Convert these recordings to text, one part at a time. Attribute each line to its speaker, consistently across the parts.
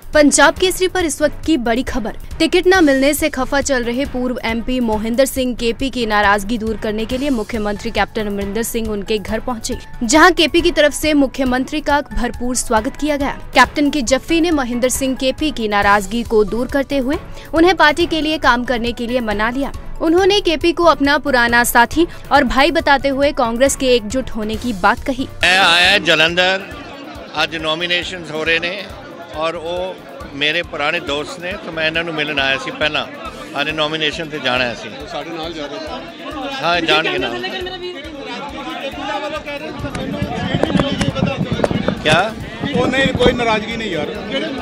Speaker 1: पंजाब केसरी पर इस वक्त की बड़ी खबर। टिकट न मिलने से खफा चल रहे पूर्व एमपी मोहिंदर सिंह केपी की नाराजगी दूर करने के लिए मुख्यमंत्री कैप्टन अमरिंदर सिंह उनके घर पहुंचे, जहां केपी की तरफ से मुख्यमंत्री का भरपूर स्वागत किया गया। कैप्टन की जफ्फी ने मोहिंदर सिंह केपी की नाराजगी को दूर करते हुए उन्हें पार्टी के लिए काम करने के लिए मना लिया। उन्होंने केपी को अपना पुराना साथी और भाई बताते हुए कांग्रेस के एकजुट होने की बात कही।
Speaker 2: मैं आया जलंधर, आज नॉमिनेशन हो रहे ने और वो मेरे पुराने दोस्त ने, तो मैं इन्होंने मिलन आया सी। पहला आज नॉमिनेशन से जाना है सी। हाँ जान के नाल क्या
Speaker 3: कोई नाराजगी नहीं यार,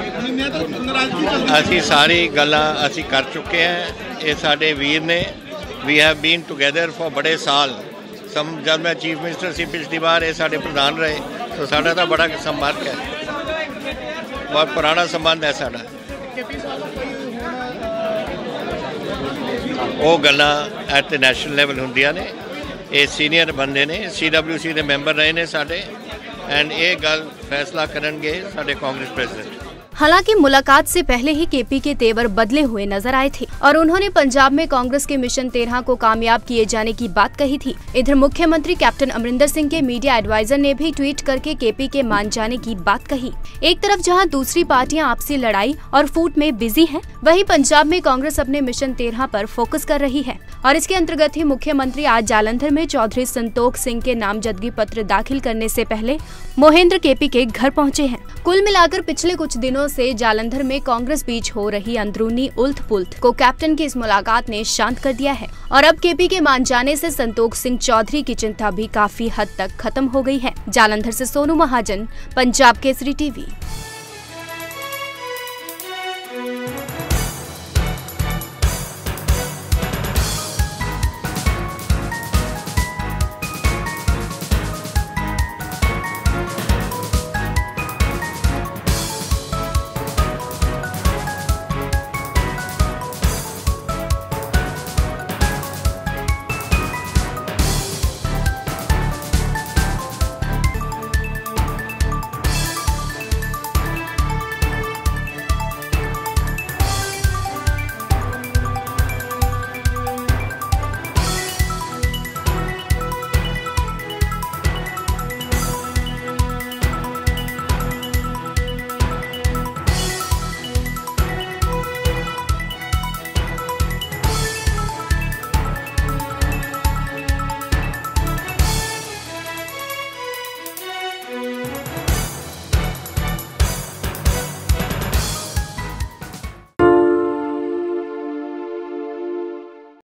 Speaker 2: असी सारी गल्लां असी कर चुके हैं। ये साडे वीर ने, we have been together for बड़े साल। जब मैं चीफ मिनिस्टर सी पिछली बार, ये साडे प्रधान रहे, तो साडा तो बड़ा संपर्क है, बहुत पुराना संबंध है साडा। वो गल्लां एट द नैशनल लैवल हुंदियां ने। ये सीनियर बंदे ने, CWC के मैंबर रहे ने साडे, एंड ये गल फैसला करनगे साडे कांग्रेस प्रेसिडेंट।
Speaker 1: हालांकि मुलाकात से पहले ही केपी के तेवर बदले हुए नजर आए थे और उन्होंने पंजाब में कांग्रेस के मिशन 13 को कामयाब किए जाने की बात कही थी। इधर मुख्यमंत्री कैप्टन अमरिंदर सिंह के मीडिया एडवाइजर ने भी ट्वीट करके केपी के मान जाने की बात कही। एक तरफ जहां दूसरी पार्टियां आपसी लड़ाई और फूट में बिजी हैं, वहीं पंजाब में कांग्रेस अपने मिशन 13 पर फोकस कर रही है और इसके अंतर्गत ही मुख्यमंत्री आज जालंधर में चौधरी संतोख सिंह के नामजदगी पत्र दाखिल करने से पहले मोहिंद्र केपी के घर पहुंचे हैं। कुल मिलाकर पिछले कुछ दिनों से जालंधर में कांग्रेस बीच हो रही अंदरूनी उलथ-पुलथ को कैप्टन की इस मुलाकात ने शांत कर दिया है और अब केपी के मान जाने से संतोख सिंह चौधरी की चिंता भी काफी हद तक खत्म हो गई है। जालंधर से सोनू महाजन, पंजाब केसरी टीवी।